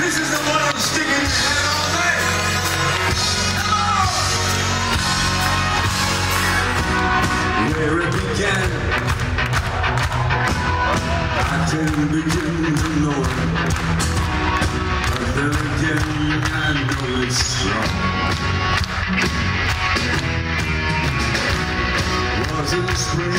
This is the one I'm sticking in all day. Where it began, I didn't begin to know it. But then again, I know it's strong. Was it the spring?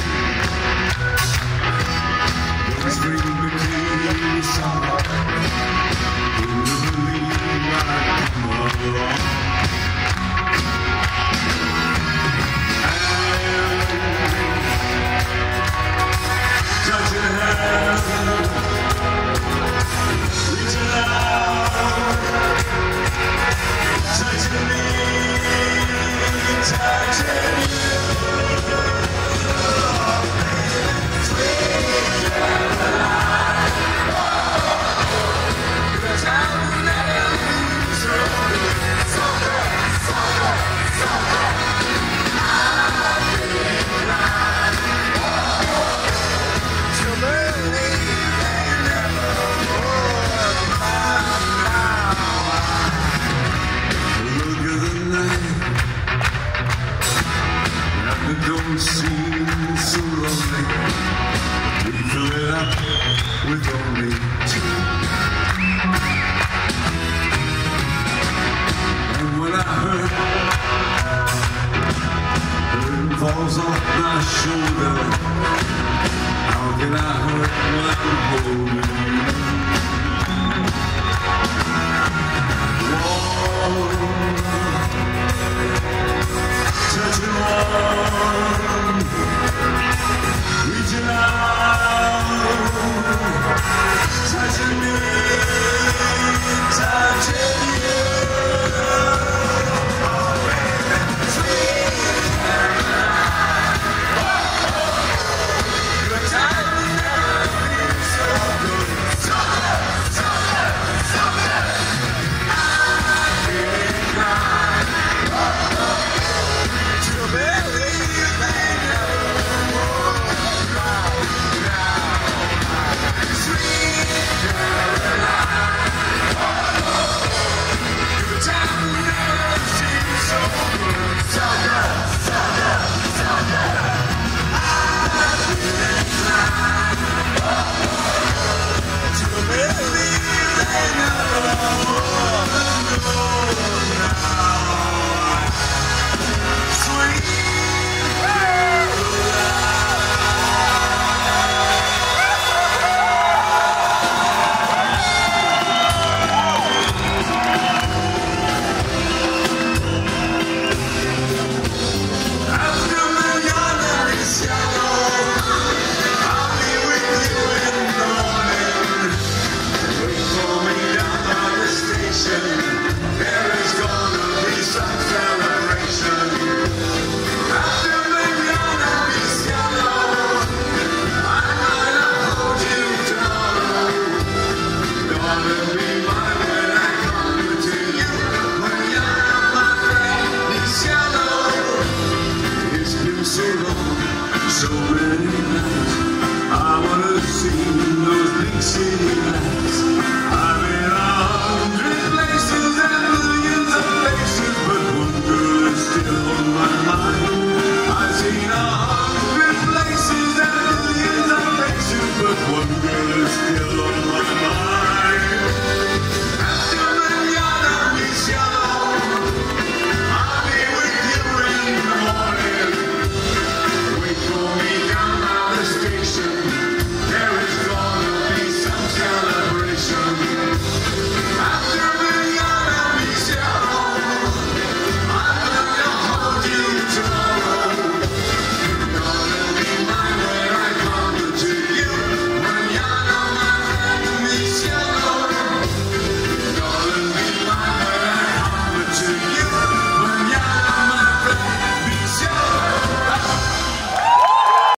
The spring became summer. Who would believe I'd come along? Touching hands, reaching out, touching me, touching you. Don't seem so lonely. We fill it up with only two. And when I hurt, burden falls off my shoulder. How can I hurt when I'm holding